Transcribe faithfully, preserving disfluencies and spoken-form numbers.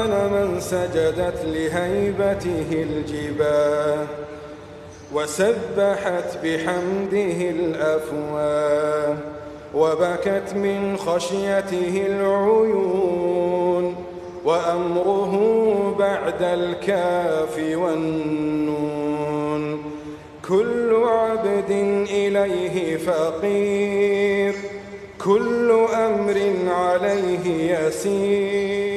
سبحان من سجدت لهيبته الجباه وسبحت بحمده الأفواه وبكت من خشيته العيون وأمره بعد الكاف والنون كل عبد إليه فقير كل أمر عليه يسير